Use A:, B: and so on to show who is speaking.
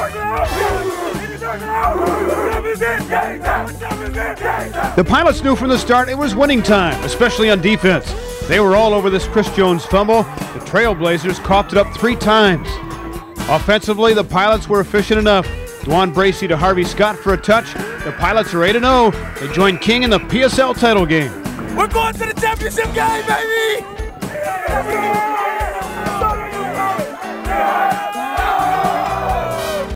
A: The Pilots knew from the start it was winning time, especially on defense. They were all over this Chris Jones fumble. The Trailblazers coughed it up 3 times. Offensively, the Pilots were efficient enough. Dwan Bracey to Harvey Scott for a touch. The Pilots are 8-0. They join King in the PSL title game.
B: We're going to the championship game, baby!